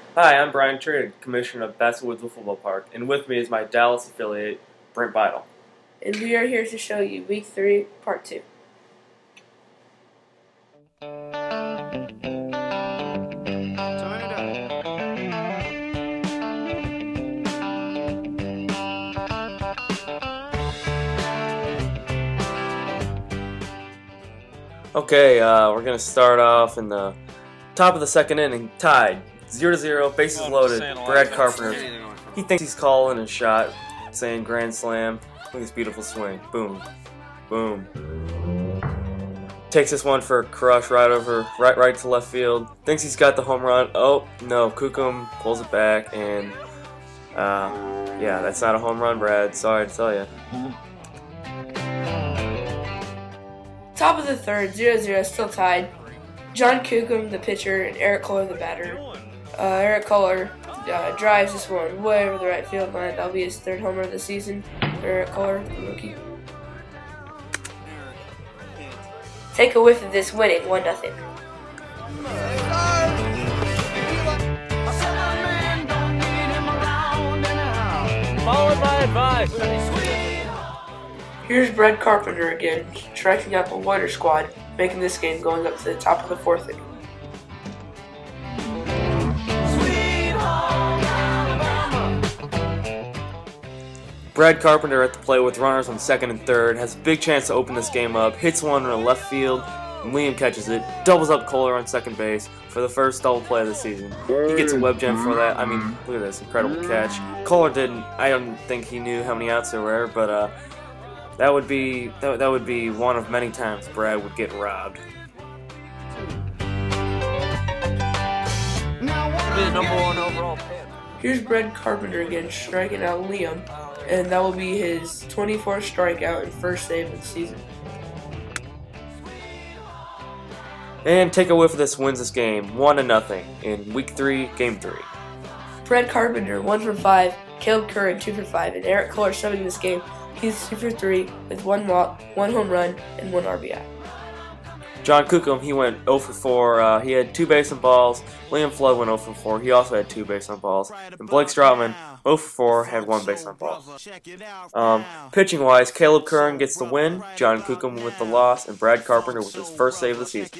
Hi, I'm Brian Trigg, Commissioner of Basswood Football Park, and with me is my Dallas affiliate, Brent Beitel. And we are here to show you Week 3, Part 2. Okay, we're going to start off in the top of the second inning, tied, 0-0, bases loaded. Brad Carpenter, he thinks he's calling a shot, saying grand slam. Look at this beautiful swing. Boom. Boom. Takes this one for a crush right to left field. Thinks he's got the home run. Oh, no, Cookham pulls it back, and yeah, that's not a home run, Brad. Sorry to tell you. Top of the third, 0-0, still tied. John Cookham, the pitcher, and Eric Kohler, the batter. Eric Kohler drives this one way over the right field line. That'll be his third homer of the season for Eric Kohler, the rookie. Take a whiff of this, winning 1-0. Follow my advice. Here's Brad Carpenter again, striking out the Warrior squad, making this game going up to the top of the fourth inning. Brad Carpenter at the plate with runners on second and third, has a big chance to open this game up, hits one in the left field, and Liam catches it, doubles up Kohler on second base for the first double play of the season. He gets a web gem for that. I mean, look at this incredible catch. Kohler didn't, I don't think he knew how many outs there were, but that would be one of many times Brad would get robbed. Be the #1 overall pick. Here's Brad Carpenter again, striking out Liam, and that will be his 24th strikeout and first save of the season. And take a whiff of this wins this game, 1-0 in Week 3, Game 3. Brad Carpenter, 1 for 5, Caleb Curran, 2 for 5, and Eric Kohler summing this game. He's 2 for 3 with 1 walk, 1 home run, and 1 RBI. John Cookham, he went 0 for 4. He had 2 base on balls. Liam Flood went 0 for 4. He also had 2 base on balls. And Blake Stroutman, 0 for 4, had 1 base on balls. Pitching-wise, Caleb Curran gets the win, John Cookham with the loss, and Brad Carpenter with his first save of the season.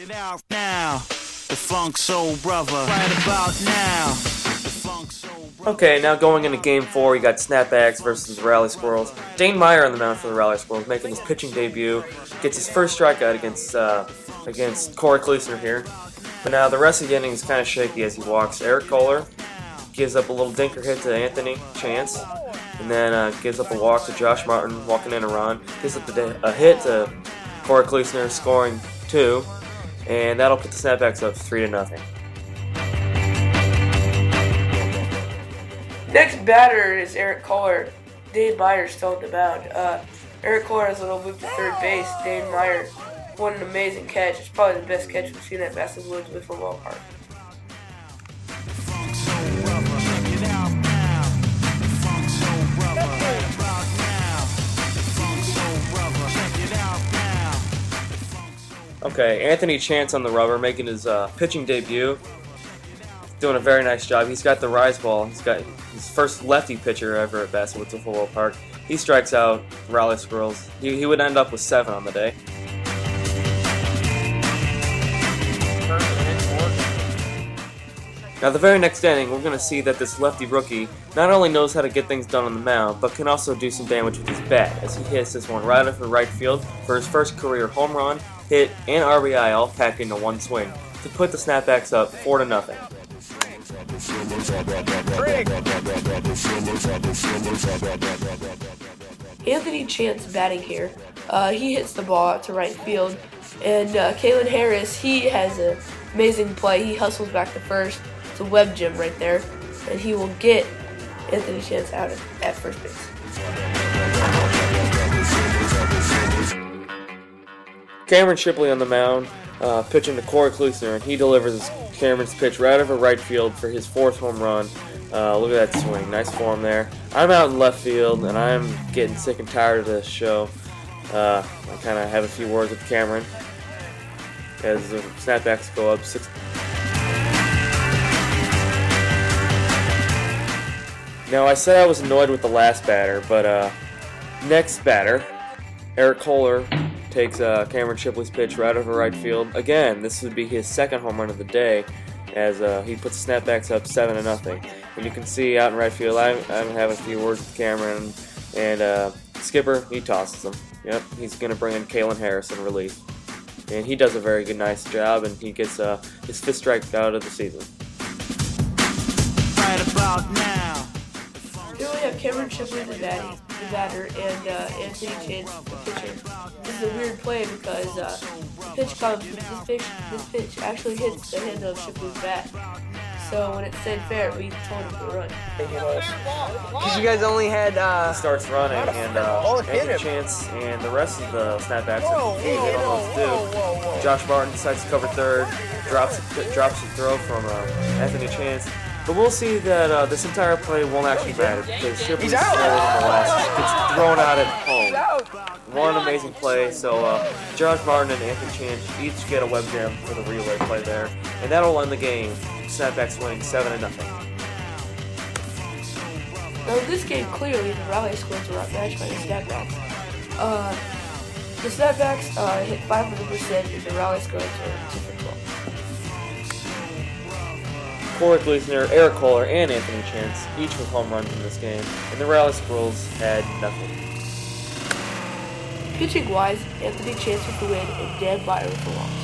Okay, now going into Game 4, you got Snapbacks versus the Rally Squirrels. Dane Meyer on the mound for the Rally Squirrels, making his pitching debut. Gets his first strikeout against Corey Kleesner here. But now the rest of the inning is kind of shaky as he walks. Eric Kohler gives up a little dinker hit to Anthony Chance, and then gives up a walk to Josh Martin, walking in a run. Gives up a hit to Corey Kleesner, scoring 2, and that'll put the Snapbacks up 3-0. Next batter is Eric Kohler. Dane Meyer still on the mound. Eric Kohler has a little move to third base. Dane Meyer, what an amazing catch. It's probably the best catch we've seen at Basswood Football Park. Okay, Anthony Chance on the rubber, making his pitching debut. Doing a very nice job. He's got the rise ball. He's got his first lefty pitcher ever at Basswood Football Park. He strikes out Raleigh Squirrels. He would end up with 7 on the day. Now the very next inning, we're going to see that this lefty rookie not only knows how to get things done on the mound, but can also do some damage with his bat as he hits this one right over right field for his first career home run, hit, and RBI all packed into one swing to put the Snapbacks up 4-0. Anthony Chance batting here. He hits the ball out to right field, and Kalen Harris, he has an amazing play. He hustles back to first. It's a web gem right there, and he will get Anthony Chance out at first base. Cameron Shipley on the mound, pitching to Corey Kleesner, and he delivers Cameron's pitch right over right field for his 4th home run. Look at that swing, nice form there. I'm out in left field, and I'm getting sick and tired of this show. I kind of have a few words with Cameron as the Snapbacks go up 6. Now, I said I was annoyed with the last batter, but next batter, Eric Kohler takes Cameron Shipley's pitch right over right field. Again, this would be his second home run of the day, as he puts the snapbacks up 7-0. And you can see out in right field, I'm having a few words with Cameron, and Skipper, he tosses him. Yep, he's going to bring in Kalen Harris in relief. And he does a very good, nice job, and he gets his 5th strikeout of the season. Right about now. Here we have Cameron Shipley, the batter, and Anthony Chance, the pitcher. This is a weird play because this pitch actually hits the handle of Shipley's bat. So when it said fair, we told him to run. Because you guys only had. He starts running, and Anthony Chance and the rest of the snapbacks are confused. They don't know what to do. Josh Martin decides to cover third, drops a throw from Anthony Chance. But we'll see that this entire play won't actually matter because Shipley's slower than the last. Gets thrown out at home. One amazing play. So Josh Martin and Anthony Chance each get a web jam for the relay play there, and that'll end the game. Snapbacks winning 7-0. Now in this game, clearly the Raleigh squads were outmatched by the snapbacks. The snapbacks hit 500%, and the Raleigh squads were 2 for 12. Corey Gleasoner, Eric Kohler, and Anthony Chance each with home runs in this game, and the Raleigh Squirrels had nothing. Pitching-wise, Anthony Chance with the win and Dan Meyer with the loss.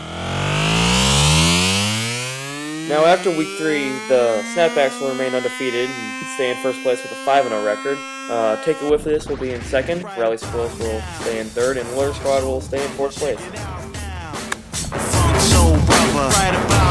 Now, after Week 3, the Snapbacks will remain undefeated and stay in first place with a 5-0 record. Take a whiff of this will be in second, Raleigh Squirrels will stay in third, and the Lawyer Squad will stay in fourth place. So, brother, right about